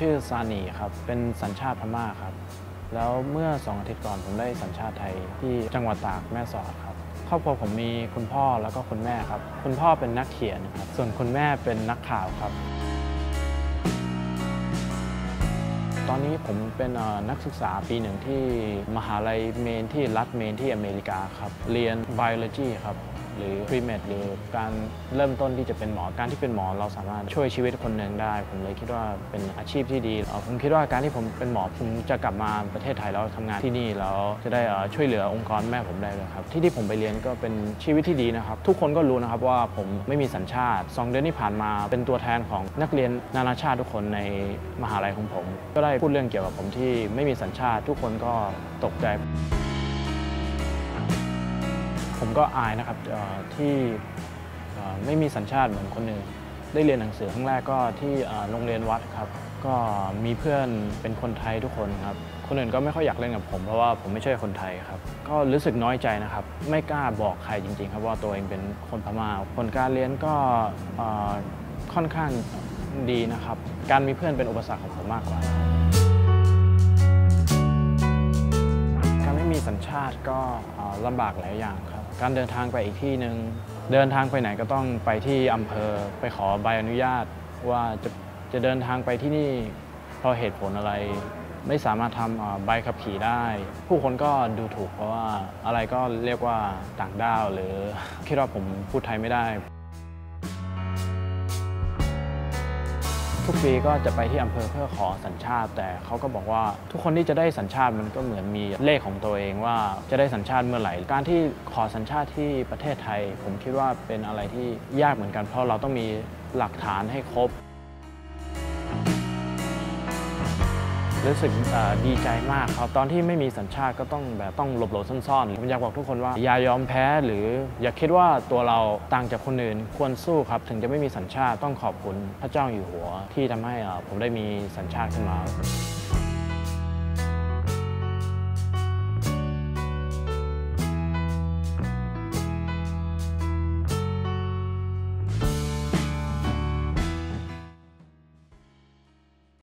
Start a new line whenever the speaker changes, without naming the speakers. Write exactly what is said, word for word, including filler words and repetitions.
ชื่อซานีครับเป็นสัญชาติพม่าครับแล้วเมื่อสองอาทิตย์ก่อนผมได้สัญชาติไทยที่จังหวัดตากแม่สอดครับครอบครัวผมมีคุณพ่อแล้วก็คุณแม่ครับคุณพ่อเป็นนักเขียนครับส่วนคุณแม่เป็นนักข่าวครับตอนนี้ผมเป็นนักศึกษาปีหนึ่งที่มหาลัยเมนที่รัฐเมนที่อเมริกาครับเรียน Biology ครับหรือ Pre-Med หรือการเริ่มต้นที่จะเป็นหมอการที่เป็นหมอเราสามารถช่วยชีวิตคนหนึ่งได้ผมเลยคิดว่าเป็นอาชีพที่ดีผมคิดว่าการที่ผมเป็นหมอผมจะกลับมาประเทศไทยแล้วทำงานที่นี่แล้วจะได้ช่วยเหลือองค์กรแม่ผมได้เลยครับที่ที่ผมไปเรียนก็เป็นชีวิตที่ดีนะครับทุกคนก็รู้นะครับว่าผมไม่มีสัญชาติสองเดือนที่ผ่านมาเป็นตัวแทนของนักเรียนนานาชาติทุกคนในมหาลัยของผมก็ได้พูดเรื่องเกี่ยวกับผมที่ไม่มีสัญชาติทุกคนก็ตกใจผมก็อายนะครับที่ไม่มีสัญชาติเหมือนคนอื่นได้เรียนหนังสือครั้งแรกก็ที่โรงเรียนวัดครับก็มีเพื่อนเป็นคนไทยทุกคนครับคนอื่นก็ไม่ค่อยอยากเล่นกับผมเพราะว่าผมไม่ใช่คนไทยครับก็รู้สึกน้อยใจนะครับไม่กล้าบอกใครจริงๆครับว่าตัวเองเป็นคนพม่าผลการเรียนก็ค่อนข้างดีนะครับการมีเพื่อนเป็นอุปสรรคของผมมากกว่าการไม่มีสัญชาติก็ลำบากหลายอย่างครับการเดินทางไปอีกที่หนึ่งเดินทางไปไหนก็ต้องไปที่อำเภอไปขอใบอนุญาตว่าจะจะเดินทางไปที่นี่เพราะเหตุผลอะไรไม่สามารถทำใบขับขี่ได้ผู้คนก็ดูถูกเพราะว่าอะไรก็เรียกว่าต่างด้าวหรือคิดว่าผมพูดไทยไม่ได้ทุกปีก็จะไปที่อำเภอเพื่อขอสัญชาติแต่เขาก็บอกว่าทุกคนที่จะได้สัญชาติมันก็เหมือนมีเลขของตัวเองว่าจะได้สัญชาติเมื่อไหร่การที่ขอสัญชาติที่ประเทศไทยผมคิดว่าเป็นอะไรที่ยากเหมือนกันเพราะเราต้องมีหลักฐานให้ครบรู้สึกดีใจมากครับตอนที่ไม่มีสัญชาติก็ต้องแบบต้องหลบหลบซ่อนๆผมอยากบอกทุกคนว่าอย่ายอมแพ้หรืออย่าคิดว่าตัวเราต่างจากคนอื่นควรสู้ครับถึงจะไม่มีสัญชาติต้องขอบคุณพระเจ้าอยู่หัวที่ทำให้ผมได้มีสัญชาติขึ้นมา